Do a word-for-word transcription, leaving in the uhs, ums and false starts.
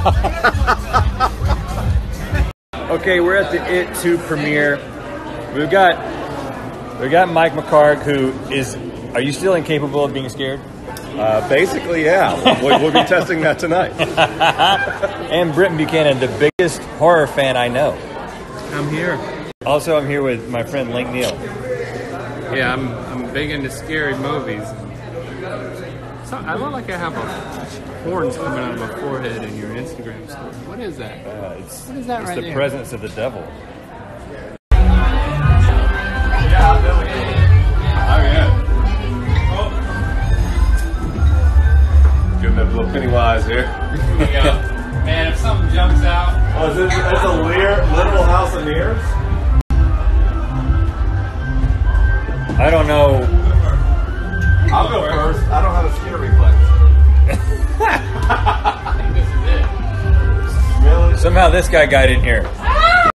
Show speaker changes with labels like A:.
A: Okay, we're at the It two premiere. We've got we got Mike McHargue, who is. Are you still incapable of being scared?
B: Uh, basically, yeah. We'll, we'll be testing that tonight.
A: And Britton Buchanan, the biggest horror fan I know.
C: I'm here.
A: Also, I'm here with my friend Link Neal.
C: Yeah, I'm I'm big into scary movies. So I look like I have a horns coming out of my forehead in your Instagram story. What is that?
A: Uh, it's
C: What is that
A: it's
C: right
A: the
C: there?
A: presence of the devil.
B: Give them a little Pennywise here.
C: Here we go. Man, if something jumps out.
B: Oh, is it, that's a Lear, literal House of Mirrors?
A: I don't know.
B: I'll go first. I don't have a scare reflex.
C: I think this is it.
B: Really?
A: Somehow this guy got in here.